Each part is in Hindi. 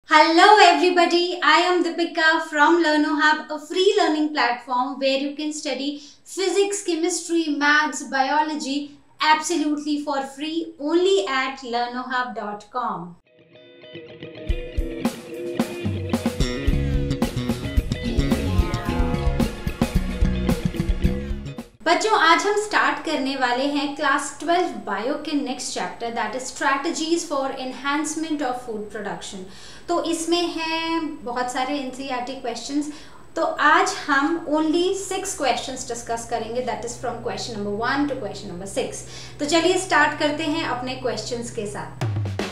Hello everybody, I am Deepika from LearnoHub, a free learning platform where you can study physics, chemistry, maths, biology absolutely for free only at learnohub.com. बच्चों आज हम स्टार्ट करने वाले हैं क्लास 12 बायो के next chapter that is strategies for enhancement of food production. तो इसमें है बहुत सारे एनसीईआरटी क्वेश्चंस। तो आज हम ओनली 6 क्वेश्चंस डिस्कस करेंगे that is from question number 1 to question number 6। तो चलिए स्टार्ट करते हैं अपने क्वेश्चंस के साथ।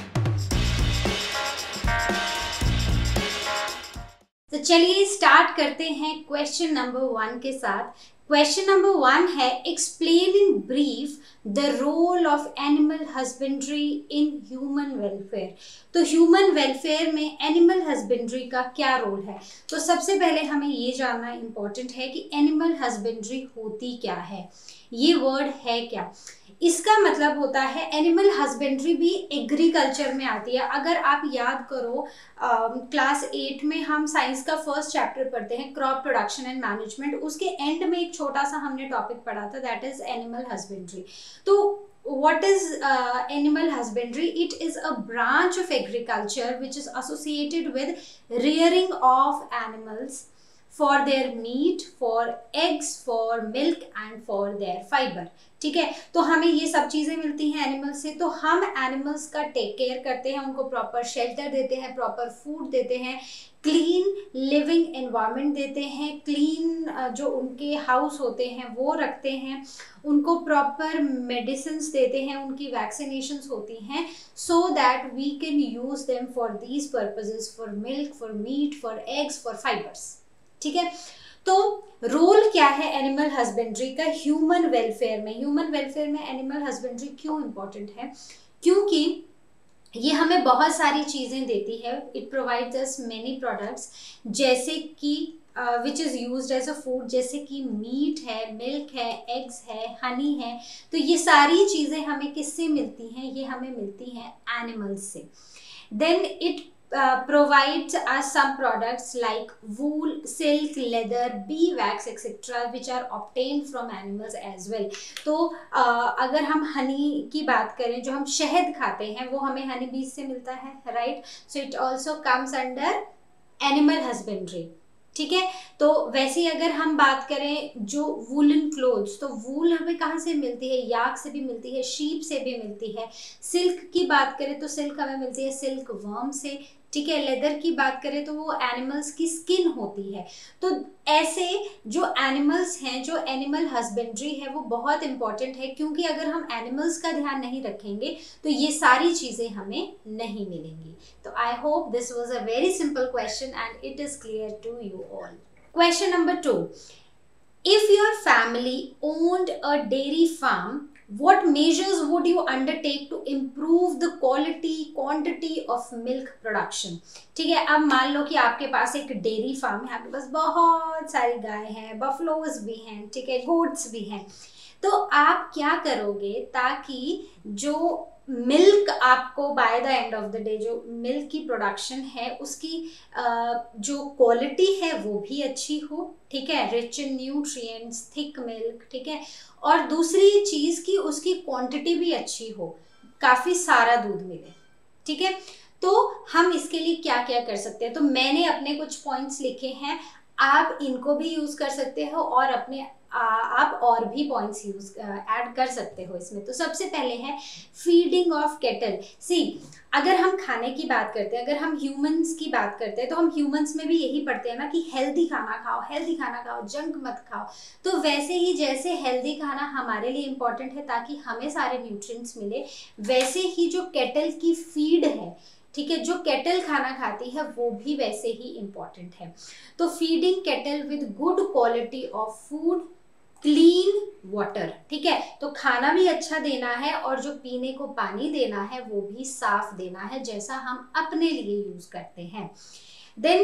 तो चलिए स्टार्ट करते हैं क्वेश्चन नंबर 1 के साथ। क्वेश्चन नंबर 1 है explain in brief the role of animal husbandry in human welfare. तो ह्यूमन वेलफेयर में एनिमल हस्बेंड्री का क्या रोल है। तो सबसे पहले हमें ये जानना इम्पोर्टेंट है कि एनिमल हस्बेंड्री होती क्या है, ये वर्ड है क्या। इसका मतलब होता है एनिमल हस्बेंड्री भी एग्रीकल्चर में आती है। अगर आप याद करो क्लास 8 में हम साइंस का फर्स्ट चैप्टर पढ़ते हैं क्रॉप प्रोडक्शन एंड मैनेजमेंट, उसके एंड में एक छोटा सा हमने टॉपिक पढ़ा था दैट इज एनिमल हस्बेंड्री। तो what is animal husbandry? It is a branch of agriculture which is associated with rearing of animals for their meat, for eggs, for milk and for their fiber। ठीक है, तो हमें ये सब चीज़ें मिलती हैं एनिमल्स से। तो हम एनिमल्स का टेक केयर करते हैं, उनको प्रॉपर शेल्टर देते हैं, प्रॉपर फूड देते हैं, क्लीन लिविंग एनवायरनमेंट देते हैं, क्लीन जो उनके हाउस होते हैं वो रखते हैं, उनको प्रॉपर मेडिसिन्स देते हैं, उनकी वैक्सीनेशंस होती हैं so that we can use them for these purposes, for milk, for meat, for eggs, for fibres. ठीक है, तो रोल क्या है एनिमल हस्बेंड्री का ह्यूमन वेलफेयर में। ह्यूमन वेलफेयर में एनिमल हस्बेंड्री क्यों इम्पोर्टेंट है? क्योंकि ये हमें बहुत सारी चीज़ें देती है। It provides us many products जैसे कि which is used as a food, जैसे कि मीट है, मिल्क है, एग्स है, हनी है। तो ये सारी चीज़ें हमें किससे मिलती हैं? ये हमें मिलती हैं एनिमल्स से। Then it provides us some products like wool, silk, leather, bee wax etc which are obtained from animals as well। तो अगर हम हनी की बात करें, जो हम शहद खाते हैं वो हमें हनी बीज से मिलता है, right. So it also comes under animal husbandry. ठीक है, तो वैसे अगर हम बात करें जो वूलन क्लोथ्स, तो वूल हमें कहाँ से मिलती है? याक से भी मिलती है, शीप से भी मिलती है। सिल्क की बात करें तो सिल्क हमें मिलती है सिल्क वर्म से। ठीक है, लेदर की बात करें तो वो एनिमल्स की स्किन होती है। तो ऐसे जो एनिमल्स हैं, जो एनिमल हस्बेंड्री है वो बहुत इंपॉर्टेंट है, क्योंकि अगर हम एनिमल्स का ध्यान नहीं रखेंगे तो ये सारी चीज़ें हमें नहीं मिलेंगी। तो I hope this was a very simple question and it is clear to you all. Question number 2. If your family owned a dairy farm, what measures would you undertake to improve the quality, quantity of milk production? ठीक है, अब मान लो कि आपके पास एक डेयरी फार्म है, आपके पास बहुत सारी गाय हैं, बफलोज भी हैं, ठीक है, गोट्स भी हैं। तो आप क्या करोगे ताकि जो मिल्क आपको by the end of the day, जो मिल्क की प्रोडक्शन है उसकी जो क्वालिटी है वो भी अच्छी हो, ठीक है, rich in nutrients, thick milk, ठीक है, और दूसरी चीज़ की उसकी क्वांटिटी भी अच्छी हो, काफ़ी सारा दूध मिले। ठीक है, तो हम इसके लिए क्या क्या कर सकते हैं? तो मैंने अपने कुछ पॉइंट्स लिखे हैं, आप इनको भी यूज़ कर सकते हो और अपने आप और भी पॉइंट्स यूज ऐड कर सकते हो इसमें। तो सबसे पहले है फीडिंग ऑफ कैटल। सी, अगर हम खाने की बात करते हैं, अगर हम ह्यूमंस की बात करते हैं, तो हम ह्यूमंस में भी यही पढ़ते हैं ना कि हेल्दी खाना खाओ, हेल्दी खाना खाओ, जंक मत खाओ। तो वैसे ही जैसे हेल्दी खाना हमारे लिए इम्पोर्टेंट है ताकि हमें सारे न्यूट्रिएंट्स मिले, वैसे ही जो कैटल की फीड है, ठीक है, जो कैटल खाना खाती है वो भी वैसे ही इम्पॉर्टेंट है। तो feeding cattle with good quality of food, clean water, ठीक है, तो खाना भी अच्छा देना है और जो पीने को पानी देना है वो भी साफ देना है जैसा हम अपने लिए यूज करते हैं। Then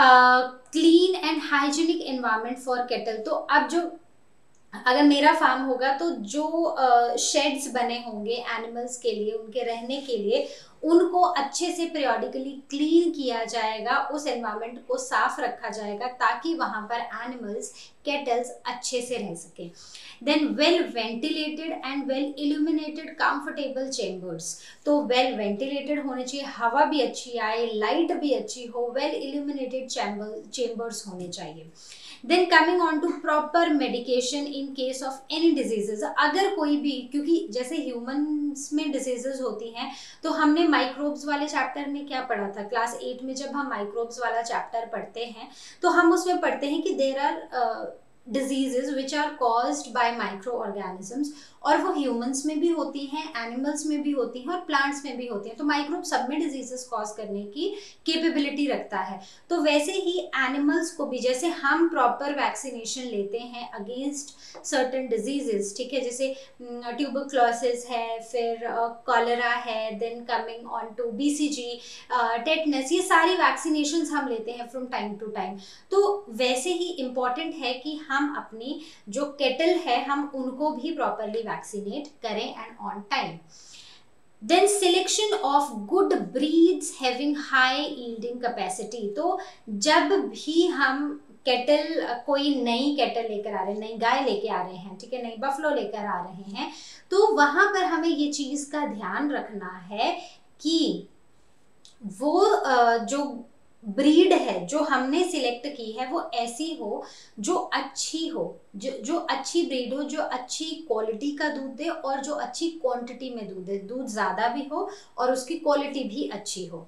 clean and hygienic environment for cattle. तो अब जो अगर मेरा फार्म होगा तो जो शेड्स बने होंगे एनिमल्स के लिए, उनके रहने के लिए, उनको अच्छे से periodically क्लीन किया जाएगा, उस एनवायरनमेंट को साफ रखा जाएगा ताकि वहां पर एनिमल्स, केटल्स अच्छे से रह सके। Then well ventilated and well illuminated comfortable chambers, तो वेल वेंटिलेटेड होने चाहिए, हवा भी अच्छी आए, लाइट भी अच्छी हो, वेल इल्यूमिनेटेड चेम्बर्स होने चाहिए। Then coming on to proper medication in case of any diseases, अगर कोई भी, क्योंकि जैसे ह्यूमंस में डिजीजेज होती हैं तो हमने माइक्रोब्स वाले चैप्टर में क्या पढ़ा था, क्लास 8 में जब हम माइक्रोब्स वाला चैप्टर पढ़ते हैं तो हम उसमें पढ़ते हैं कि there are diseases which are caused by microorganisms, और वो ह्यूमंस में भी होती हैं, एनिमल्स में भी होती हैं और प्लांट्स में भी होती हैं। तो माइक्रोब सब में डिजीजेस कॉज करने की कैपेबिलिटी रखता है। तो वैसे ही एनिमल्स को भी, जैसे हम प्रॉपर वैक्सीनेशन लेते हैं अगेंस्ट सर्टेन डिजीजेस, ठीक है, जैसे ट्यूबरक्लोसिस है, फिर कॉलेरा है, then coming on to BCG, tetanus, ये सारी वैक्सीनेशंस हम लेते हैं फ्रॉम टाइम टू टाइम। तो वैसे ही इम्पॉर्टेंट है कि हम अपनी जो केटल है हम उनको भी प्रॉपरली वैक्सीनेट करें and on time. Then selection of good breeds having high yielding capacity, तो जब भी हम केटल, कोई नई केटल लेकर आ रहे हैं, नई गाय लेके आ रहे हैं, ठीक है, नई बफलो लेकर आ रहे हैं, तो वहां पर हमें ये चीज का ध्यान रखना है कि वो जो ब्रीड है जो हमने सिलेक्ट की है वो ऐसी हो जो अच्छी हो, जो अच्छी ब्रीड हो, जो अच्छी क्वालिटी का दूध दे और जो अच्छी क्वांटिटी में दूध दे, दूध ज़्यादा भी हो और उसकी क्वालिटी भी अच्छी हो।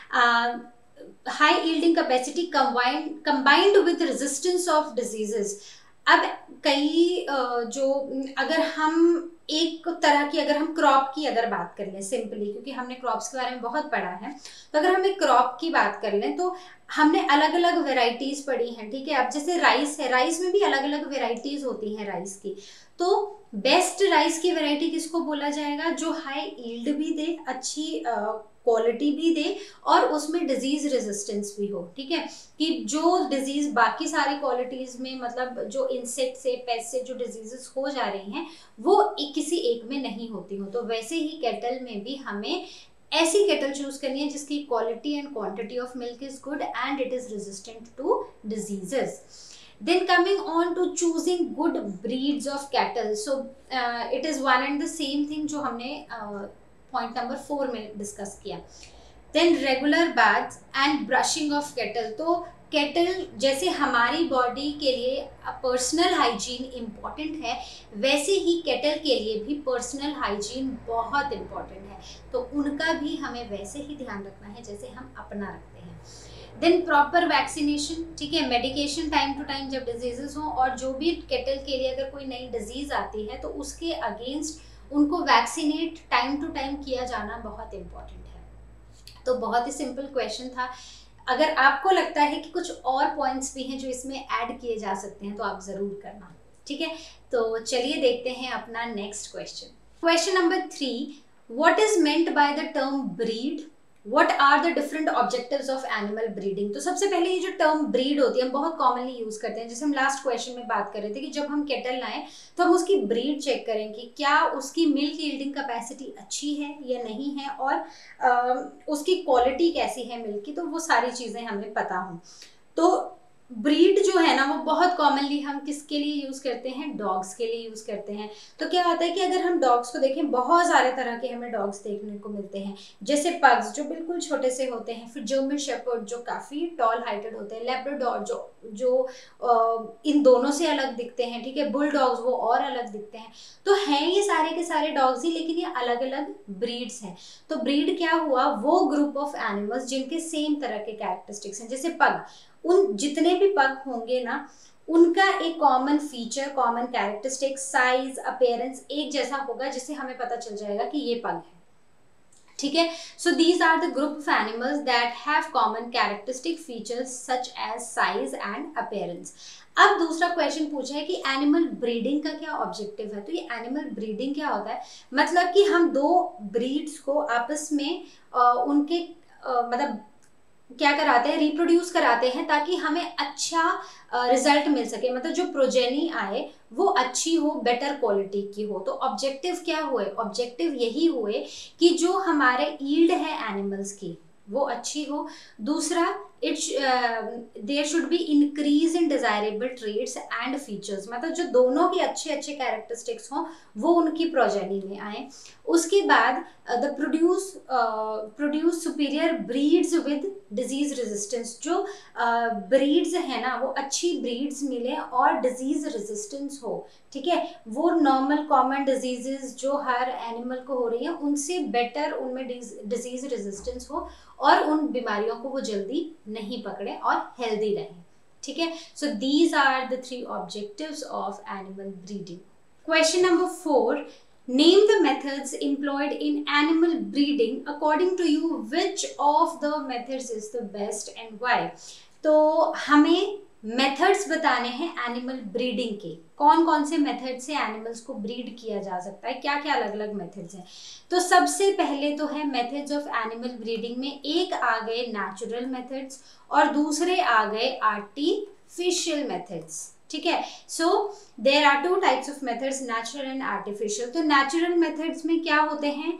High yielding capacity combined with resistance of diseases. अब कई जो, अगर हम एक तरह की, अगर हम क्रॉप की अगर बात कर लें सिंपली, क्योंकि हमने क्रॉप्स के बारे में बहुत पढ़ा है, तो अगर हम एक क्रॉप की बात कर लें तो हमने अलग अलग वेराइटीज पढ़ी हैं, ठीक है। अब जैसे राइस है, राइस में भी अलग अलग वेराइटीज होती हैं राइस की, तो बेस्ट राइस की वेराइटी किसको बोला जाएगा, जो हाई यील्ड भी दे, अच्छी क्वालिटी भी दे और उसमें डिजीज रेजिस्टेंस भी हो, ठीक है, कि जो डिजीज बाकी सारी क्वालिटीज में, मतलब जो इंसेक्ट से, पेस्ट से जो डिजीजेस हो जा रही हैं वो किसी एक में नहीं होती हो। तो वैसे ही केटल में भी हमें ऐसी केटल चूज करनी है जिसकी quality and quantity of milk is good and it is resistant to diseases. Then coming on to choosing good breeds of cattle, so it is one and the same thing जो हमने पॉइंट नंबर 4 में डिस्कस किया। Then regular baths and brushing of cattle, तो केटल जैसे हमारी बॉडी के लिए पर्सनल हाइजीन इम्पॉर्टेंट है, वैसे ही केटल के लिए भी पर्सनल हाइजीन बहुत इम्पॉर्टेंट है, तो उनका भी हमें वैसे ही ध्यान रखना है जैसे हम अपना रखते हैं। देन प्रॉपर वैक्सीनेशन, ठीक है, मेडिकेशन टाइम टू टाइम जब डिजीजेस हों, और जो भी केटल के लिए अगर कोई नई डिजीज आती है तो उसके अगेंस्ट उनको वैक्सीनेट टाइम टू टाइम किया जाना बहुत इम्पॉर्टेंट है। तो बहुत ही सिंपल क्वेश्चन था। अगर आपको लगता है कि कुछ और पॉइंट्स भी हैं जो इसमें ऐड किए जा सकते हैं तो आप ज़रूर करना, ठीक है। तो चलिए देखते हैं अपना next question. Question number 3, what is meant by the term breed, What are the different objectives of animal breeding? तो सबसे पहले ये जो टर्म ब्रीड होती है हम बहुत कॉमनली यूज करते हैं, जैसे हम लास्ट क्वेश्चन में बात कर रहे थे कि जब हम केटल लाएं तो हम उसकी ब्रीड चेक करें कि क्या उसकी मिल्क यील्डिंग कैपेसिटी अच्छी है या नहीं है, और उसकी क्वालिटी कैसी है मिल्क की, तो वो सारी चीज़ें हमें पता हों। तो ब्रीड जो है ना वो बहुत कॉमनली हम किसके लिए यूज़ करते हैं, डॉग्स के लिए यूज़ करते हैं। तो क्या होता है कि अगर हम डॉग्स को देखें, बहुत सारे तरह के हमें डॉग्स देखने को मिलते हैं, जैसे पग्स जो बिल्कुल छोटे से होते हैं, फिर जर्मन शेपर्ड जो काफ़ी टॉल हाइटेड होते हैं, लेब्राडोर जो इन दोनों से अलग दिखते हैं, ठीक है, बुल डॉग्स वो और अलग दिखते हैं। तो हैं ये सारे के सारे डॉग्स ही, लेकिन ये अलग अलग ब्रीड्स हैं। तो ब्रीड क्या हुआ, वो ग्रुप ऑफ एनिमल्स जिनके सेम तरह के कैरेक्टरिस्टिक्स हैं। जैसे पग, उन जितने भी पग होंगे ना उनका एक common feature, common characteristic, size, appearance एक जैसा होगा, जिससे हमें पता चल जाएगा कि ये पग है, ठीक है। So these are the group of animals that have common characteristic features such as size and appearance. अब दूसरा क्वेश्चन पूछा है कि एनिमल ब्रीडिंग का क्या ऑब्जेक्टिव है। तो ये एनिमल ब्रीडिंग क्या होता है, मतलब कि हम दो ब्रीड्स को आपस में उनके मतलब क्या कराते हैं, रिप्रोड्यूस कराते हैं ताकि हमें अच्छा रिजल्ट मिल सके, मतलब जो प्रोजेनी आए वो अच्छी हो, बेटर क्वालिटी की हो। तो ऑब्जेक्टिव क्या हुए, ऑब्जेक्टिव यही हुए कि जो हमारे ईल्ड है एनिमल्स की वो अच्छी हो। दूसरा, it there should be increase in desirable traits and features, मतलब जो दोनों की अच्छे अच्छे कैरेक्टरिस्टिक्स हों वो उनकी प्रोजेनी में आए। उसके बाद the produce superior breeds with disease resistance, जो ब्रीड्स है ना वो अच्छी ब्रीड्स मिले और डिजीज रेजिस्टेंस हो, ठीक है, वो नॉर्मल कॉमन डिजीजेस जो हर एनिमल को हो रही है उनसे बेटर उनमें डिजीज रेजिस्टेंस हो और उन बीमारियों को वो जल्दी नहीं पकड़े और हेल्दी रहे, ठीक है। So these are the 3 objectives of animal breeding. Question number 4, name the methods employed in animal breeding according to you, which of the methods is the best and why। तो हमें मेथड्स बताने हैं एनिमल ब्रीडिंग के, कौन कौन से मेथड से एनिमल्स को ब्रीड किया जा सकता है, क्या क्या अलग अलग मेथड्स हैं। तो सबसे पहले तो है मेथड्स ऑफ एनिमल ब्रीडिंग में, एक आ गए नेचुरल मेथड्स और दूसरे आ गए आर्टिफिशियल मेथड्स, ठीक है। So there are 2 types of methods, natural and artificial. तो नेचुरल मेथड्स में क्या होते हैं,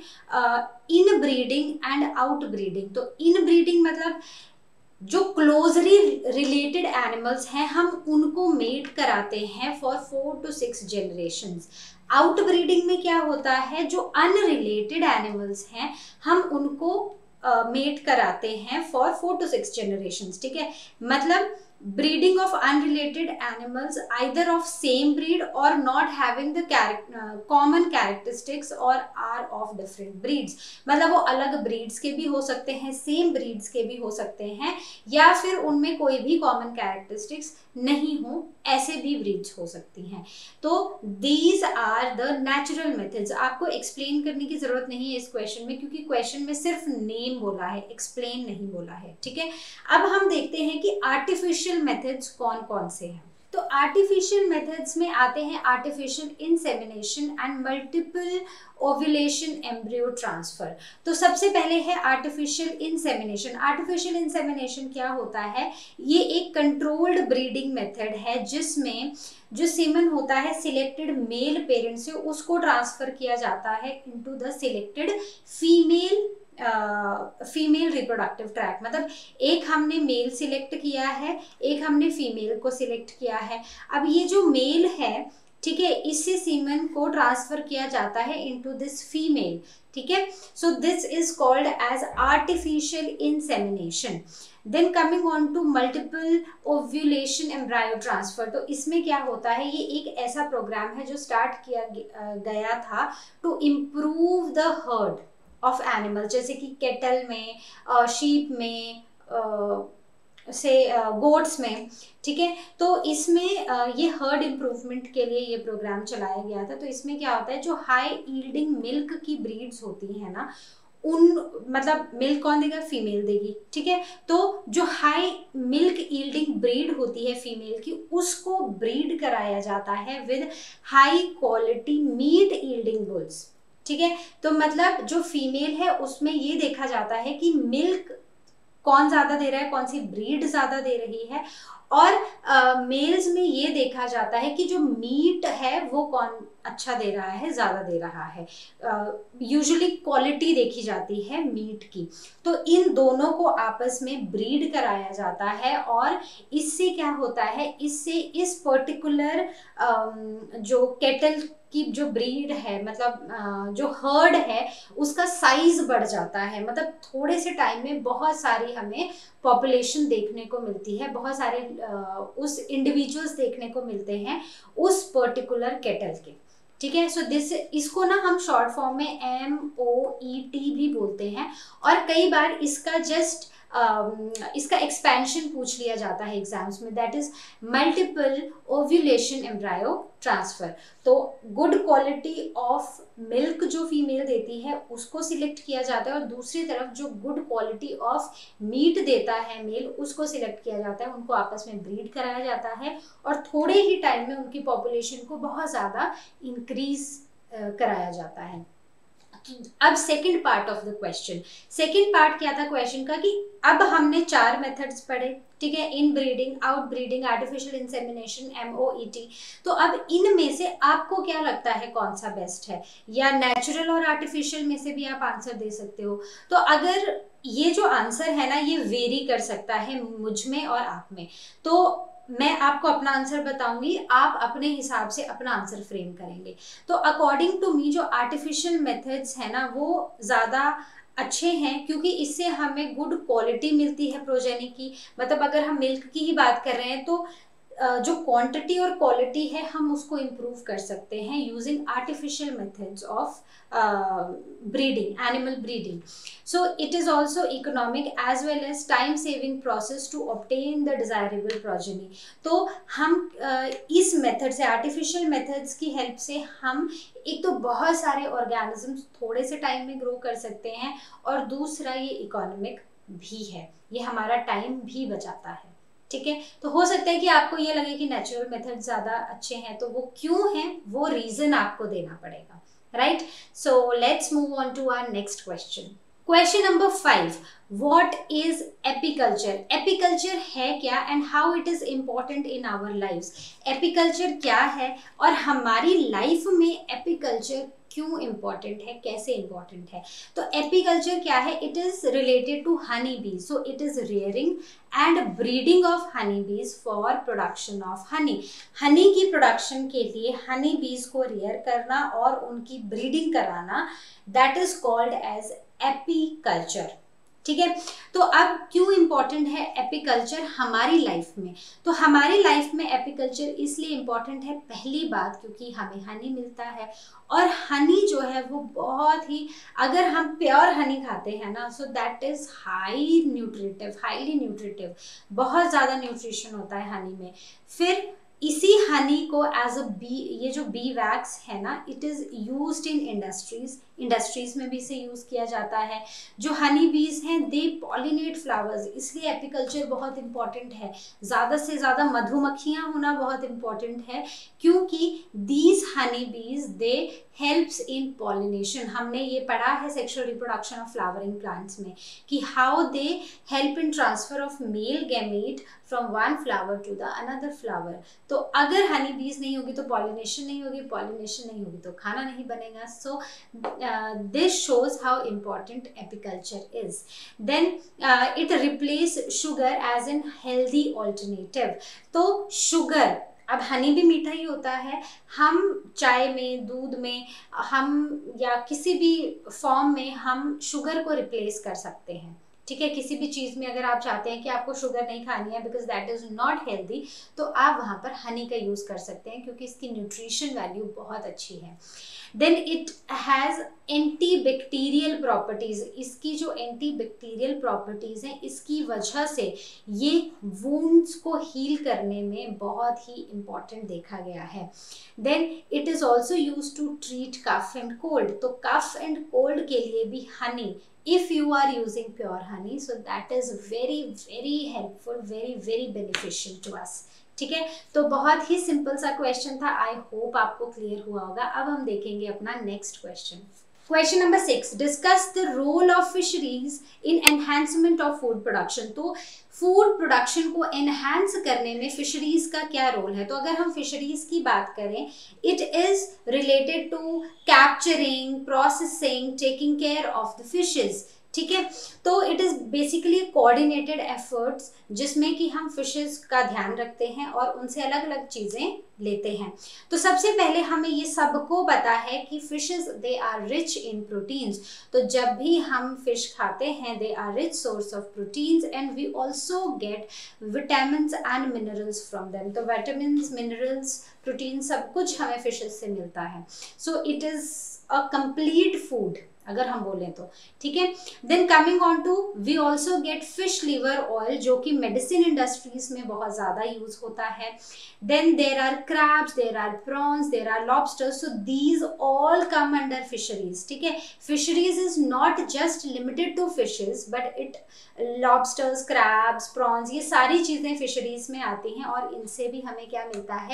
inbreeding and outbreeding. तो इन ब्रीडिंग मतलब जो क्लोजली रिलेटेड एनिमल्स हैं हम उनको मेट कराते हैं for 4 to 6 generations. Outbreeding में क्या होता है, जो अनरिलेटेड एनिमल्स हैं हम उनको मेट कराते हैं फॉर 4 to 6 जनरेशंस, ठीक है। मतलब breeding of unrelated animals either of same breed or not having the common characteristics or are of different breeds। मतलब वो अलग breeds के भी हो सकते हैं, same breeds के भी हो सकते हैं, या फिर उनमें कोई भी common characteristics नहीं हो, ऐसे भी breeds हो सकती हैं। तो these are the natural methods। आपको explain करने की जरूरत नहीं है इस क्वेश्चन में, क्योंकि क्वेश्चन में सिर्फ नेम बोला है, एक्सप्लेन नहीं बोला है, ठीक है। अब हम देखते हैं कि आर्टिफिशियल मेथड्स कौन कौन से हैं। तो आर्टिफिशियल मेथड्स में आते हैं artificial insemination and multiple ovulation embryo transfer. तो सबसे पहले है आर्टिफिशियल इंसेमिनेशन। आर्टिफिशियल इंसेमिनेशन क्या होता है, ये एक कंट्रोल्ड ब्रीडिंग मेथड है जिसमें जो सीमन होता है सिलेक्टेड मेल पेरेंट से उसको ट्रांसफर किया जाता है into the selected female reproductive tract. मतलब एक हमने मेल सिलेक्ट किया है, एक हमने फीमेल को सिलेक्ट किया है। अब ये जो मेल है, ठीक है, इससे सीमन को ट्रांसफर किया जाता है इनटू दिस फीमेल, ठीक है। So this is called as artificial insemination. Then coming on to multiple ovulation embryo transfer. तो इसमें क्या होता है, ये एक ऐसा प्रोग्राम है जो स्टार्ट किया गया था to improve the herd of animal, जैसे कि केटल में, शीप में, से गोट्स में, ठीक है। तो इसमें ये हर्ड इम्प्रूवमेंट के लिए ये प्रोग्राम चलाया गया था। तो इसमें क्या होता है, जो हाई ईल्डिंग मिल्क की ब्रीड्स होती हैं ना, उन मतलब मिल्क कौन देगा, फीमेल देगी, ठीक है। तो जो हाई मिल्क ईल्डिंग ब्रीड होती है फीमेल की, उसको ब्रीड कराया जाता है with high quality meat yielding bulls, ठीक है। तो मतलब जो फीमेल है उसमें ये देखा जाता है कि मिल्क कौन ज्यादा दे रहा है, कौन सी ब्रीड ज्यादा दे रही है, और मेल्स में ये देखा जाता है कि जो मीट है वो कौन अच्छा दे रहा है, ज्यादा दे रहा है। यूजुअली क्वालिटी देखी जाती है मीट की। तो इन दोनों को आपस में ब्रीड कराया जाता है और इससे क्या होता है, इससे इस पर्टिकुलर जो केटल की जो ब्रीड है, मतलब जो हर्ड है, उसका साइज बढ़ जाता है। मतलब थोड़े से टाइम में बहुत सारी हमें पॉपुलेशन देखने को मिलती है, बहुत सारे उस इंडिविजुअल्स देखने को मिलते हैं उस पर्टिकुलर केटल के, ठीक है। सो दिस, इसको ना हम शॉर्ट फॉर्म में MOET भी बोलते हैं, और कई बार इसका जस्ट इसका एक्सपेंशन पूछ लिया जाता है एग्जाम्स में, that is multiple ovulation embryo transfer. तो गुड क्वालिटी ऑफ मिल्क जो फीमेल देती है उसको सिलेक्ट किया जाता है, और दूसरी तरफ जो गुड क्वालिटी ऑफ मीट देता है मेल, उसको सिलेक्ट किया जाता है, उनको आपस में ब्रीड कराया जाता है, और थोड़े ही टाइम में उनकी पॉपुलेशन को बहुत ज़्यादा इंक्रीज कराया जाता है। अब second part of the question, second part क्या था क्वेश्चन का कि अब हमने 4 मेथड्स पढ़े, ठीक है, inbreeding, outbreeding, artificial insemination, MOET। तो अब इनमें से आपको क्या लगता है कौन सा बेस्ट है, या नेचुरल और आर्टिफिशियल में से भी आप आंसर दे सकते हो। तो अगर ये जो आंसर है ना ये वेरी कर सकता है मुझ में और आप में, तो मैं आपको अपना आंसर बताऊंगी, आप अपने हिसाब से अपना आंसर फ्रेम करेंगे। तो अकॉर्डिंग टू मी जो आर्टिफिशियल मेथड्स है ना वो ज़्यादा अच्छे हैं, क्योंकि इससे हमें गुड क्वालिटी मिलती है प्रोजेनी की। मतलब अगर हम मिल्क की ही बात कर रहे हैं तो जो क्वांटिटी और क्वालिटी है हम उसको इम्प्रूव कर सकते हैं using artificial methods of breeding, animal breeding. So it is also economic as well as time saving process to obtain the desirable progeny. तो हम इस मेथड से, आर्टिफिशियल मेथड्स की हेल्प से हम एक तो बहुत सारे ऑर्गेनिजम्स थोड़े से टाइम में ग्रो कर सकते हैं, और दूसरा ये इकोनॉमिक भी है, ये हमारा टाइम भी बचाता है, ठीक है। तो हो सकता है कि आपको ये लगे कि नेचुरल मेथड ज़्यादा अच्छे हैं, तो वो क्यों हैं वो रीज़न आपको देना पड़ेगा, right? So let's move on to our next question. Question number 5. What is apiculture? Apiculture है क्या and how it is important in our lives? Apiculture क्या है और हमारी लाइफ में apiculture क्यों इम्पॉर्टेंट है, कैसे इम्पॉर्टेंट है। तो एपीकल्चर क्या है, it is related to honey bees, so it is rearing and breeding of honey bees for production of honey. Honey की प्रोडक्शन के लिए हनी बीज को रेयर करना और उनकी ब्रीडिंग कराना, that is called as apiculture, ठीक है। तो अब क्यों इम्पॉर्टेंट है एपीकल्चर हमारी लाइफ में, तो हमारी लाइफ में एपीकल्चर इसलिए इम्पॉर्टेंट है, पहली बात क्योंकि हमें हनी मिलता है, और हनी जो है वो बहुत ही, अगर हम प्योर हनी खाते हैं ना, so that is highly nutritive, बहुत ज़्यादा न्यूट्रिशन होता है हनी में। फिर इसी हनी को एज अ बी, ये जो बी वैक्स है ना, it is used in industries में भी इसे यूज़ किया जाता है। जो हनी बीज हैं दे पॉलिनेट फ्लावर्स, इसलिए एपीकल्चर बहुत इंपॉर्टेंट है। ज़्यादा से ज़्यादा मधुमक्खियाँ होना बहुत इंपॉर्टेंट है, क्योंकि दीज हनी बीज दे हेल्प्स इन पॉलिनेशन। हमने ये पढ़ा है sexual reproduction of flowering plants में कि how they help in transfer of male gamete from one flower to the another flower. तो अगर हनी बीज नहीं होगी तो पॉलिनेशन नहीं होगी, पॉलिनेशन नहीं होगी तो खाना नहीं बनेगा। So this shows how important apiculture is. Then it replace sugar as an healthy alternative. तो शुगर, अब हनी भी मीठा ही होता है, हम चाय में, दूध में, हम या किसी भी फॉर्म में हम शुगर को रिप्लेस कर सकते हैं, ठीक है। किसी भी चीज़ में अगर आप चाहते हैं कि आपको शुगर नहीं खानी है because that is not healthy, तो आप वहाँ पर हनी का यूज़ कर सकते हैं, क्योंकि इसकी न्यूट्रिशन वैल्यू बहुत अच्छी है। Then it has antibacterial properties, इसकी जो एंटीबैक्टीरियल प्रॉपर्टीज़ हैं इसकी वजह से ये वुंड्स को हील करने में बहुत ही इम्पॉर्टेंट देखा गया है। Then it is also use to treat cough and cold, तो कफ एंड कोल्ड के लिए भी Honey, if you are using pure honey, so that is very helpful, very beneficial to us, ठीक है। तो बहुत ही सिंपल सा क्वेश्चन था, आई होप आपको क्लियर हुआ होगा। अब हम देखेंगे अपना next question. Question number 6, discuss the role of fisheries in enhancement of food production. तो फूड प्रोडक्शन को एनहांस करने में फिशरीज का क्या रोल है। तो अगर हम फिशरीज की बात करें, it is related to capturing, processing, taking care of the fishes, ठीक है। तो it is basically coordinated efforts जिसमें कि हम फिशेस का ध्यान रखते हैं और उनसे अलग अलग चीज़ें लेते हैं। तो सबसे पहले हमें ये सबको पता है कि fishes they are rich in proteins. तो जब भी हम फिश खाते हैं they are rich source of proteins and we also get vitamins and minerals from them. तो विटामिन्स, मिनरल्स, प्रोटीन सब कुछ हमें फिशेस से मिलता है। So it is a complete food अगर हम बोलें तो, ठीक है। Then coming on to, we also get fish liver oil जो कि मेडिसिन इंडस्ट्रीज में बहुत ज़्यादा यूज होता है। Then there are crabs, there are prawns, there are lobsters, so these all come under fisheries, ठीक है। Fisheries is not just limited to fishes but it lobsters, crabs, prawns, ये सारी चीज़ें फिशरीज में आती हैं और इनसे भी हमें क्या मिलता है,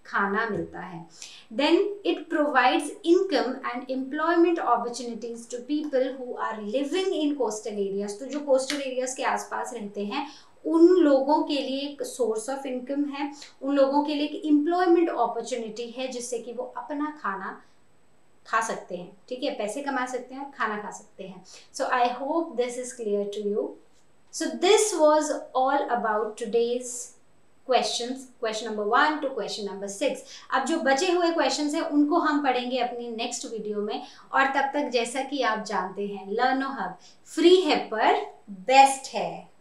खाना मिलता है। Then it provides income and employment opportunities to people who are living in coastal areas. तो जो कोस्टल एरियाज के आसपास रहते हैं उन लोगों के लिए एक सोर्स ऑफ इनकम है, उन लोगों के लिए एक एम्प्लॉयमेंट अपॉर्चुनिटी है जिससे कि वो अपना खाना खा सकते हैं, ठीक है, पैसे कमा सकते हैं, खाना खा सकते हैं। So I hope this is clear to you. So this was all about today's questions, question number 1 to question number 6। अब जो बचे हुए क्वेश्चंस हैं उनको हम पढ़ेंगे अपनी नेक्स्ट वीडियो में, और तब तक जैसा कि आप जानते हैं लर्नो हब फ्री है पर बेस्ट है।